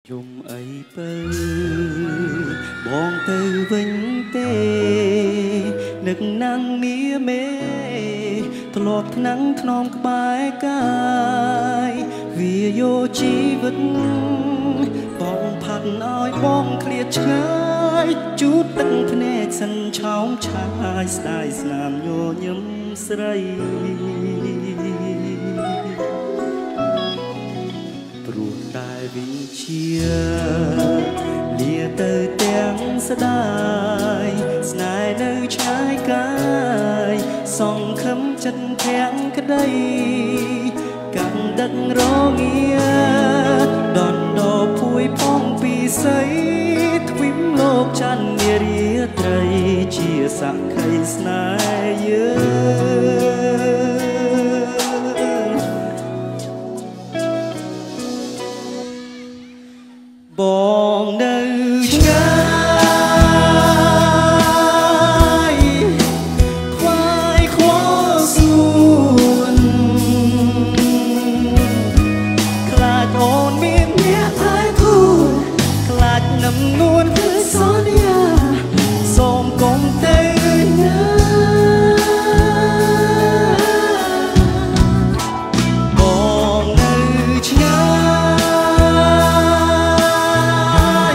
យំអីពើបងទៅវិញទេនឹកណាំងមៀមេធ្លាប់ថ្នាំងថ្នមក្បែរកាយវាយោជីវិតបងផាត់ឲ្យបងឃ្លាតឆ្ងាយជូតទឹកភ្នែកសិនឆោមឆាយស្ដាយស្នាមញញឹមស្រីព្រោះតែវិជាលាទៅទាំងស្ដាយស្នេហ៍នៅឆ្ងាយកាយសង្ឃឹមចិត្តទាំងក្តីកាន់ដឹករងាដនដភួយផងពីស័យទ្វីមលោកច័ន្ទនារាត្រីជាសក្ខីស្នេហ៍យើងបងនៅឆ្ងាយខ្វាយខ្វល់សួនខ្លាចអូនមានអ្នកថែគូខ្លាចនំនួនគឺសន្យាសូមកុំទៅណាបងនៅឆ្ងាយ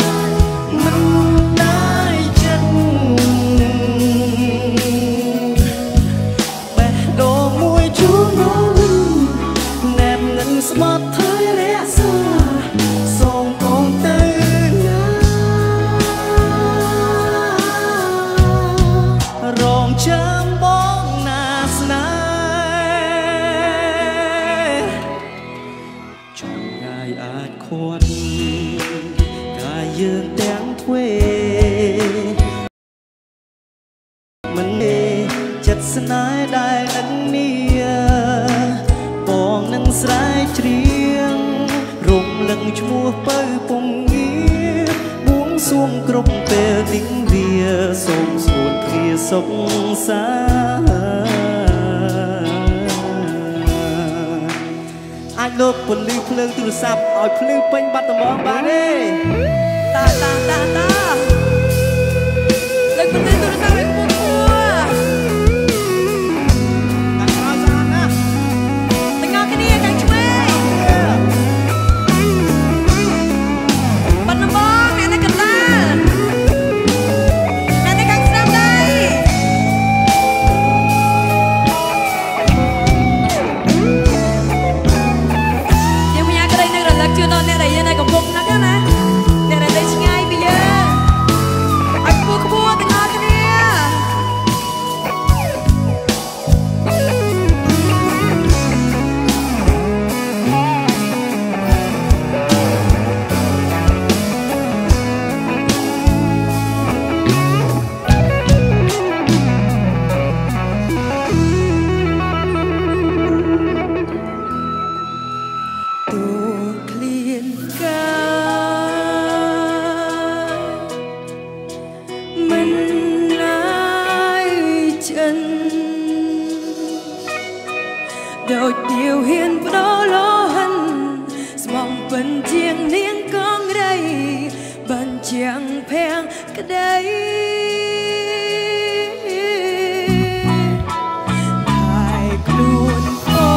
ស្មត់ថើយរក្សាសូមកុំទៅណារងចាំបងណាស្នេហ៍ចង់ងាយអាចខាត់កាយយើងទាំងទ្វេមិនទេចិត្តស្នេហ៍ដែលនឹងនេះបងនឹងស្រែកច្រៀងរំលឹកឈ្មោះពៅពងងាបួងសួងគ្រប់ពេលទិញវាសូមស្រួលគ្រាសុខសាអាចលោកពន្លឺភ្លើងទូរស័ព្ទឲ្យភ្លឺពេញបាត់ដំបងបានទេតាលើកពន្លឺទូរស័ព្ទឲ្យខ្ពស់ដូចទៀវហ៊ានបដូរលោហិនស្មងពិនជាងនាងកងរៃបញ្ជាងភាំងក្តីហើយខ្លួនអូ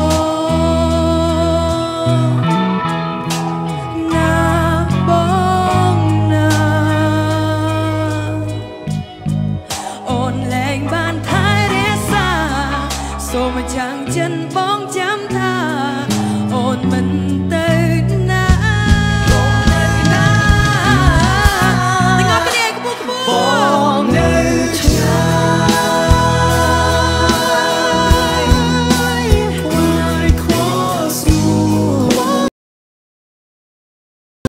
ណាបងណាអូនលែងបានថែរក្សាសូមចាំងចិនបង